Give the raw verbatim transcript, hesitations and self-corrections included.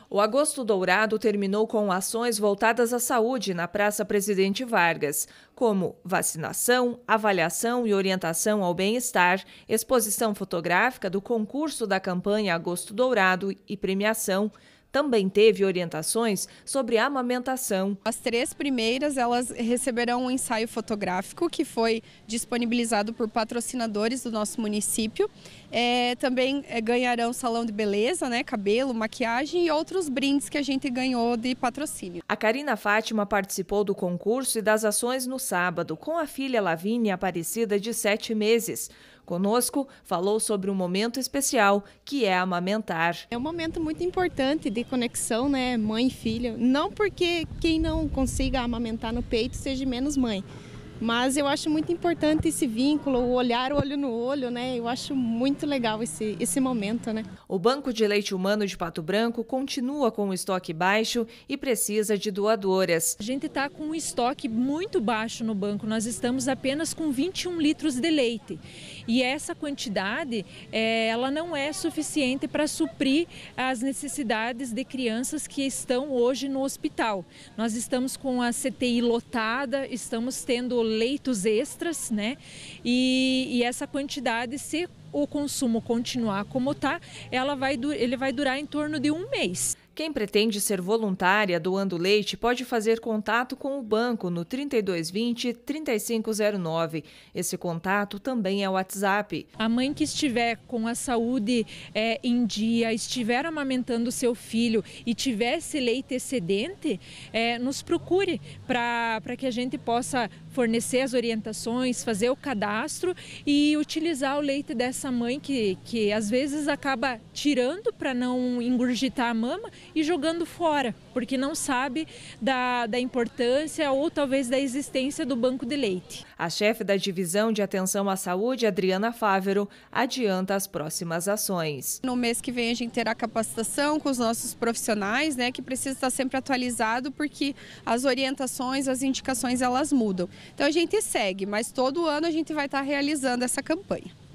O Agosto Dourado terminou com ações voltadas à saúde na Praça Presidente Vargas, como vacinação, avaliação e orientação ao bem-estar, exposição fotográfica do concurso da campanha Agosto Dourado e premiação. Também teve orientações sobre amamentação. As três primeiras, elas receberão um ensaio fotográfico que foi disponibilizado por patrocinadores do nosso município. É, também é, ganharão salão de beleza, né, cabelo, maquiagem e outros brindes que a gente ganhou de patrocínio. A Karina Fátima participou do concurso e das ações no sábado com a filha Lavínia Aparecida, de sete meses. Conosco, falou sobre um momento especial, que é amamentar. É um momento muito importante de conexão, né, mãe e filha. Não porque quem não consiga amamentar no peito seja menos mãe. Mas eu acho muito importante esse vínculo, o olhar olho no olho, né? Eu acho muito legal esse, esse momento, né? O Banco de Leite Humano de Pato Branco continua com o estoque baixo e precisa de doadoras. A gente está com um estoque muito baixo no banco, nós estamos apenas com vinte e um litros de leite. E essa quantidade, é, ela não é suficiente para suprir as necessidades de crianças que estão hoje no hospital. Nós estamos com a C T I lotada, estamos tendo leitos extras, né? E, e essa quantidade, se o consumo continuar como está, ela vai, ele vai durar em torno de um mês. Quem pretende ser voluntária doando leite pode fazer contato com o banco no trinta e dois vinte, trinta e cinco zero nove. Esse contato também é o WhatsApp. A mãe que estiver com a saúde é, em dia, estiver amamentando seu filho e tiver esse leite excedente, é, nos procure para para que a gente possa fornecer as orientações, fazer o cadastro e utilizar o leite dessa mãe que, que às vezes acaba tirando para não engurgitar a mama e jogando fora, porque não sabe da, da importância ou talvez da existência do banco de leite. A chefe da Divisão de Atenção à Saúde, Adriana Fávero, adianta as próximas ações. No mês que vem a gente terá capacitação com os nossos profissionais, né, que precisa estar sempre atualizado porque as orientações, as indicações, elas mudam. Então a gente segue, mas todo ano a gente vai estar realizando essa campanha.